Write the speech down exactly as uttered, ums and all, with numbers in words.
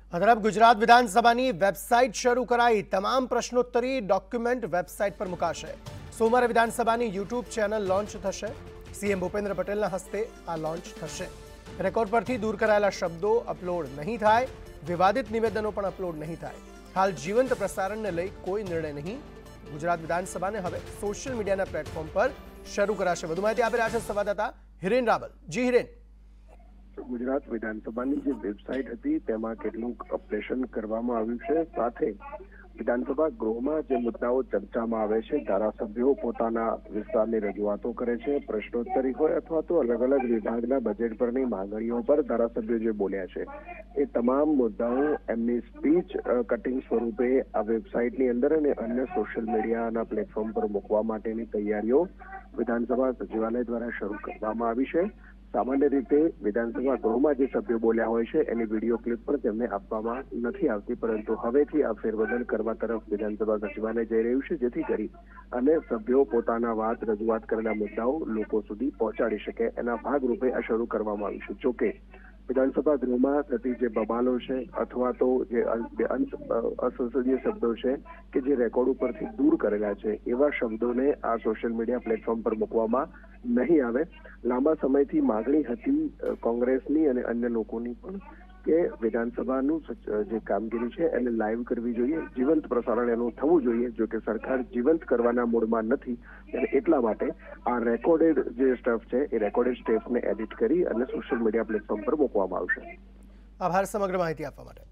આ તરફ ગુજરાત વિધાનસભાની વેબસાઇટ શરૂ કરાઈ। તમામ પ્રશ્નોત્તરી ડોક્યુમેન્ટ વેબસાઇટ પર મુકાશે। સોમવારે વિધાનસભાની યુટ્યુબ ચેનલ લોન્ચ થશે। સીએમ ભૂપેન્દ્ર પટેલના હસ્તે આ લોન્ચ થશે। રેકોર્ડ પરથી દૂર કરાયેલા શબ્દો અપલોડ નહીં થાય, વિવાદિત નિવેદનો પણ અપલોડ નહીં થાય। હાલ જીવંત પ્રસારણને લઈ કોઈ નિર્ણય નહીં। ગુજરાત વિધાનસભાને હવે સોશિયલ મીડિયાના પ્લેટફોર્મ પર શરૂ કરાશે। વધુ માહિતી આપી રહ્યા છે સંવાદદાતા હિરેન રાવલ। જી હિરેન। ગુજરાત વિધાનસભાની જે વેબસાઇટ હતી તેમાં કેટલુંક અપડેશન કરવામાં આવ્યું છે। સાથે વિધાનસભા ગૃહમાં જે મુદ્દાઓ ચર્ચામાં આવે છે, ધારાસભ્યો પોતાના વિસ્તારની રજૂઆતો કરે છે, પ્રશ્નોત્તરી હોય અથવા તો અલગ અલગ વિભાગના બજેટ પરની માંગણીઓ પર ધારાસભ્યો જે બોલ્યા છે એ તમામ મુદ્દાઓ એમની સ્પીચ કટિંગ સ્વરૂપે આ વેબસાઇટની અંદર અને અન્ય સોશિયલ મીડિયાના પ્લેટફોર્મ પર મૂકવા માટેની તૈયારીઓ વિધાનસભા સચિવાલય દ્વારા શરૂ કરવામાં આવી છે। સામાન્ય રીતે વિધાનસભા ગૃહમાં જે સભ્યો બોલ્યા હોય છે એની વિડીયો ક્લિપ પણ તેમને આપવામાં નથી આવતી, પરંતુ હવેથી આ ફેરબદલ કરવા તરફ વિધાનસભા સચિવાલય જઈ રહ્યું છે, જેથી કરી અને સભ્યો પોતાના વાત રજૂઆત કરેલા મુદ્દાઓ લોકો સુધી પહોંચાડી શકે। એના ભાગરૂપે આ શરૂ કરવામાં આવ્યું છે। જોકે વિધાનસભા ગૃહમાં થતી જે બબાલો છે અથવા તો જે અસંસદીય શબ્દો છે કે જે રેકોર્ડ ઉપરથી દૂર કરેલા છે, એવા શબ્દોને આ સોશિયલ મીડિયા પ્લેટફોર્મ પર મૂકવામાં નહીં આવે। લાંબા સમયથી માગણી હતી કોંગ્રેસની અને અન્ય લોકોની પણ કે વિધાનસભાનું જે કામગીરી છે એને લાઈવ કરવી જોઈએ, જીવંત પ્રસારણ એનું થવું જોઈએ। જો કે સરકાર જીવંત કરવાના મૂડમાં નથી અને એટલા માટે આ રેકોર્ડેડ જે સ્ટફ છે એ રેકોર્ડેડ સ્ટેપને એડિટ કરી અને સોશિયલ મીડિયા પ્લેટફોર્મ પર મૂકવામાં આવશે। આભાર સમગ્ર માહિતી આપવા માટે।